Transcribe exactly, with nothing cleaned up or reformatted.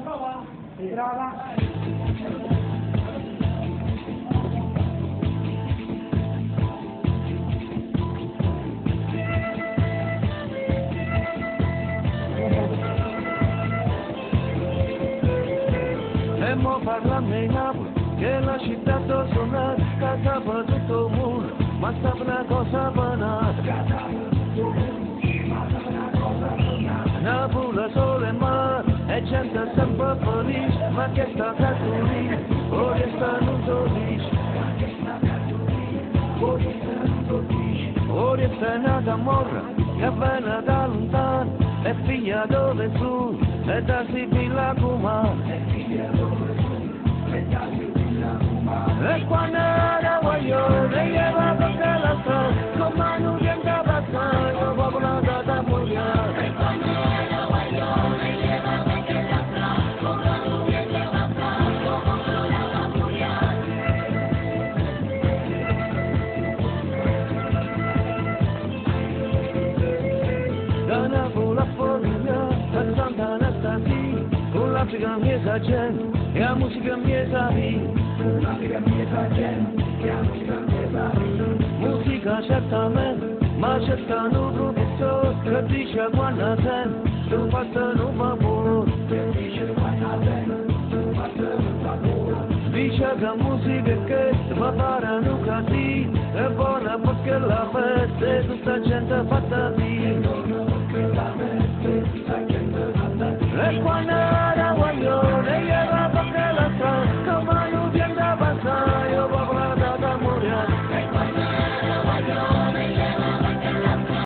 Prova. Prova. E mo parlando in Napoli, che la città sto suonando, scasava tutto il mondo, ma stava una cosa banale. Napoli sole e mare, e gente sempre felice, ma che sta cartolina, ora sta non felice. Ora sta nata morra, che viene da lontano, è figlia dove su, e da Sibilla Cumana. E quando era voglio, lei va perché la sta, con mano gente abbastanza, popolo da mugliare. E quando era voglio, lei va perché la sta, con mano gente abbastanza, popolo da mugliare. Da Napoli a Foglia, da Santa Anastasia, con la musica mia gente, e la musica mia vita. Musica mia gente, che musica mia vita. Musica certamente, ma cercano un professore che dice quando sente, tu passa non va buono. Che dice quando sente, tu passa non va buono. Dice che musica che va parlano così, è buona perché la festa è tutta gente fatta via.